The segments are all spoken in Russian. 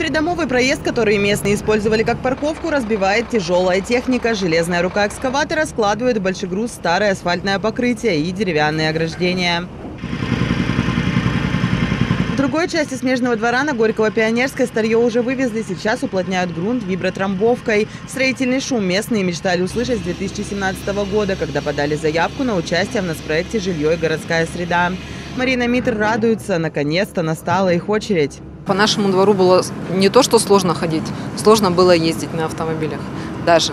Придомовый проезд, который местные использовали как парковку, разбивает тяжелая техника. Железная рука экскаватора складывает в большой груз старое асфальтное покрытие и деревянные ограждения. В другой части смежного двора на Горького-Пионерской старье уже вывезли. Сейчас уплотняют грунт вибротрамбовкой. Строительный шум местные мечтали услышать с 2017 года, когда подали заявку на участие в нацпроекте «Жилье и городская среда». Марина Митр радуется. Наконец-то настала их очередь. По нашему двору было не то, что сложно ходить, сложно было ездить на автомобилях даже.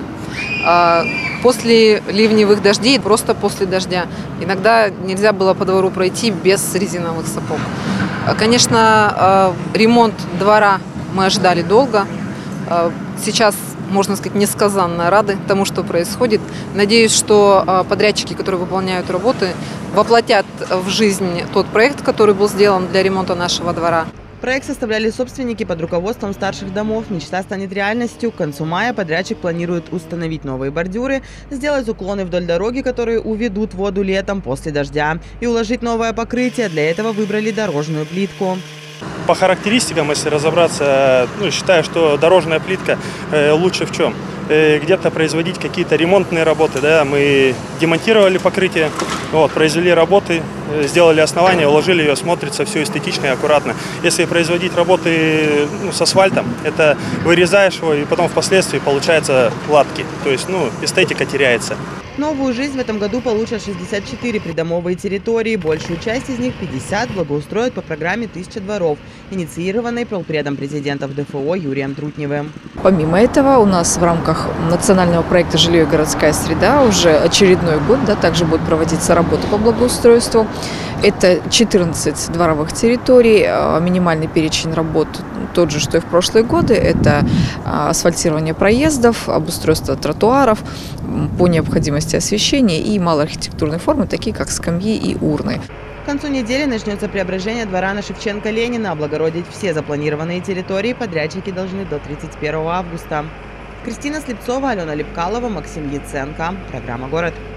После ливневых дождей, просто после дождя, иногда нельзя было по двору пройти без резиновых сапог. Конечно, ремонт двора мы ожидали долго. Сейчас, можно сказать, несказанно рады тому, что происходит. Надеюсь, что подрядчики, которые выполняют работы, воплотят в жизнь тот проект, который был сделан для ремонта нашего двора. Проект составляли собственники под руководством старших домов. Мечта станет реальностью. К концу мая подрядчик планирует установить новые бордюры, сделать уклоны вдоль дороги, которые уведут воду летом после дождя, и уложить новое покрытие. Для этого выбрали дорожную плитку. По характеристикам, если разобраться, считаю, что дорожная плитка лучше в чем? Где-то производить какие-то ремонтные работы. Да? Мы демонтировали покрытие, произвели работы, сделали основание, уложили ее, смотрится все эстетично и аккуратно. Если производить работы с асфальтом, это вырезаешь его и потом впоследствии получается латки. То есть эстетика теряется. Новую жизнь в этом году получат 64 придомовые территории. Большую часть из них, 50, благоустроят по программе «1000 дворов», инициированной полпредом президента ДФО Юрием Трутневым. Помимо этого, у нас в рамках национального проекта «Жилье и городская среда» уже очередной год также будут проводиться работы по благоустройству. Это 14 дворовых территорий, минимальный перечень работ тот же, что и в прошлые годы. Это асфальтирование проездов, обустройство тротуаров, по необходимости освещения и малоархитектурные формы, такие как скамьи и урны. К концу недели начнется преображение двора на Шевченко-Ленина. Облагородить все запланированные территории подрядчики должны до 31 августа. Кристина Слепцова, Алена Лепкалова, Максим Яценко. Программа «Город».